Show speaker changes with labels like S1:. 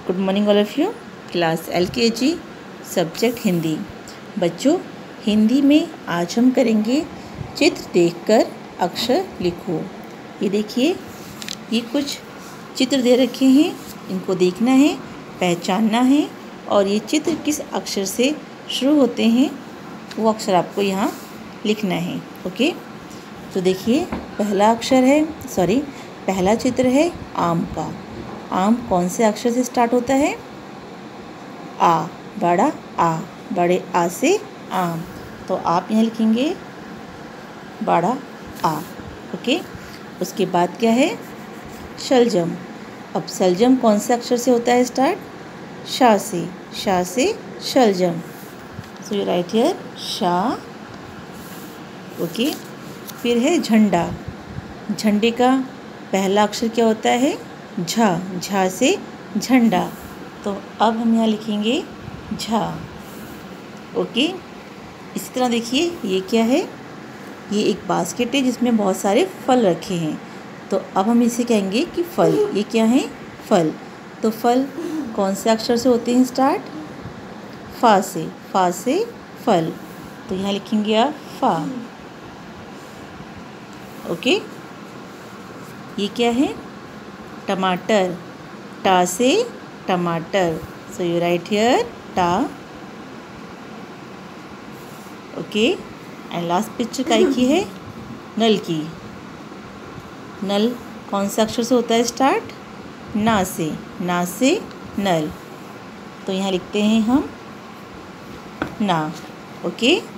S1: Good morning all of you. Class LKG subject Hindi. बच्चों, हिंदी में आज हम करेंगे चित्र देखकर अक्षर लिखो। ये देखिए, ये कुछ चित्र दे रखे हैं, इनको देखना है, पहचानना है और ये चित्र किस अक्षर से शुरू होते हैं वो अक्षर आपको यहाँ लिखना है। ओके, तो देखिए पहला चित्र है आम का। आम कौन से अक्षर से स्टार्ट होता है? आ, बड़ा आ, बड़े आ से आम। तो आप यहाँ लिखेंगे बड़ा आ। ओके, उसके बाद क्या है? शलजम। अब शलजम कौन से अक्षर से होता है स्टार्ट? शा से शलजम। सो यू राइट हियर शा। ओके, फिर है झंडा। झंडे का पहला अक्षर क्या होता है? झा से झंडा। तो अब हम यहाँ लिखेंगे झा। ओके, इसी तरह देखिए ये क्या है? ये एक बास्केट है जिसमें बहुत सारे फल रखे हैं। तो अब हम इसे कहेंगे कि फल। ये क्या है? फल। तो फल कौन से अक्षर से होते हैं स्टार्ट? फा से फल। तो यहाँ लिखेंगे आप फा। ओके, ये क्या है? टमाटर। टा से टमाटर। सो यू राइट हियर टा। ओके, एंड लास्ट पिक्चर काय की है? नल की। नल कौन सा अक्षर से होता है स्टार्ट? ना से नल। तो यहाँ लिखते हैं हम ना। ओके।